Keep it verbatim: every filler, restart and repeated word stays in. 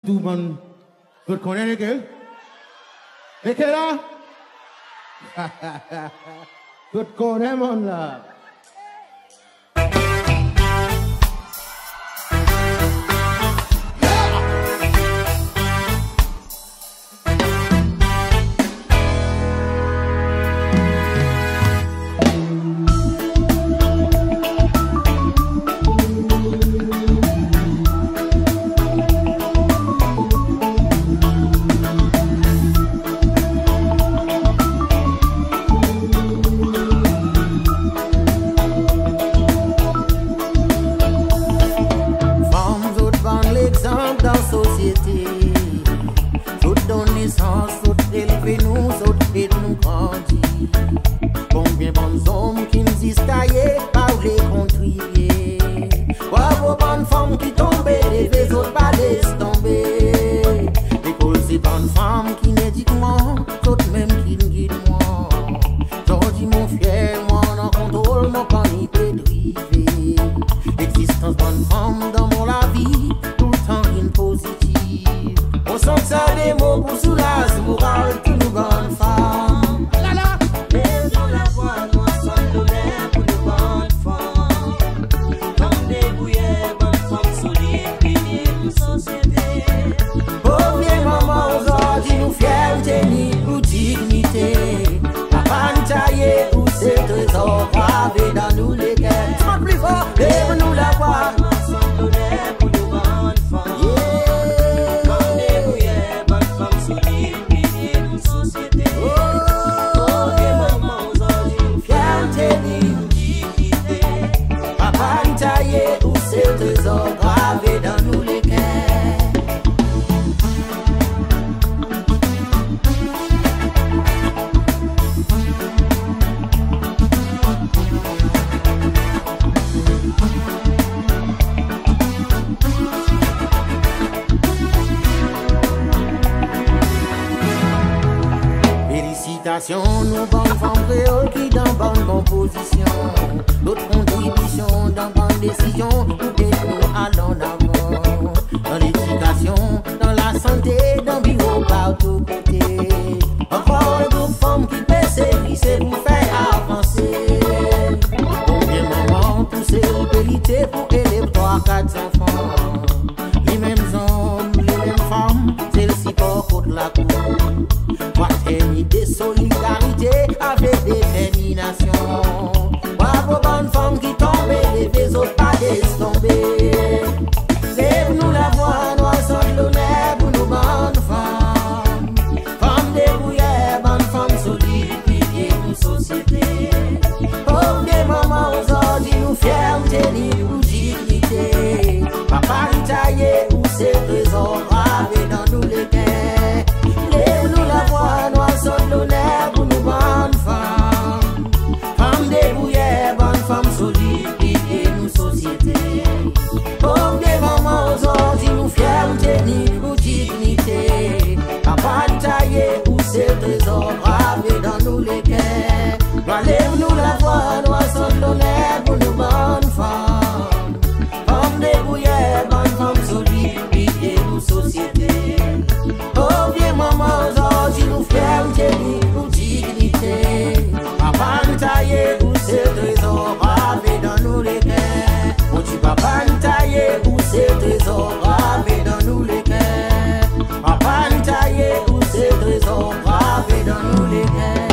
tout bon. Vous connaissez lesquels? Lesquels là? Vous connaissez mon là? Combien bonnes hommes qui nous distaillent par les contribuer. Bravo bonnes femmes qui tombaient, les autres pas laissent tomber. L'école c'est bonnes femmes qui n'éduquent toutes même qui nous guident moi. J'en dis mon fier, moi en contrôle, mon panique est privé. L'existence bonne femme dans mon la vie, tout le temps une positive. On sent ça des mots pour soulager, moral, tout nous bonnes femmes. Gravé dans nous les cœurs, chante plus fort, lève-nous la voix. Pour nous bonnes femmes, bonnes débrouillères, bonnes femmes solides, piliers de nos sociétés. Oh, des moments aujourd'hui, fierté, nous dignité. Papa nous taillé, où c'est trésor gravé dans nous les cœurs. Nous bonnes femmes créoles qui dans bonne composition. Notre contribution dans bonne décision. Nous allons en avant. Dans l'éducation, dans la santé, dans le bureau, partout côté. Encore un groupe de femmes qui persévissent pour faire avancer. Combien de moments pousser aux vérités pour élever trois, quatre enfants. Les mêmes hommes, les mêmes femmes, celles-ci pour contre la cour. Fraternité, solidarité avec détermination. Bravo bonne femme qui tombe, les autres pas laissent tomber. Lève-nous la voix, nous sommes l'honneur pour nos bonnes femmes. Femmes débrouillères, bonnes femmes solides, piliers de nos sociétés. Pour des moments aujourd'hui, nous fierté, nous dignité. Papa nous taillé, où c'est trésor gravé dans nous les cœurs. Lève-nous la voix, nous sommes l'honneur pour nos bonnes femmes. Femmes débrouillères, bonnes femmes solides, piliers de nos sociétés. Pour des moments aujourd'hui, nous fierté, nous dignité. Papa nous taillé, où c'est trésor gravé dans nous les cœurs. Lève-nous la voix, nous sommes l'honneur pour nos bonnes femmes. Femmes débrouillères, bonnes femmes solides, piliers de nos sociétés. Pour des moments aujourd'hui, nous fierté, nous dignité. Papa nous taillé, où c'est trésor gravé dans nous les cœurs. Mon Dieu, papa nous taillé, où c'est trésor gravé dans nous les cœurs. Papa nous taillé, où c'est trésor gravé dans nous les cœurs.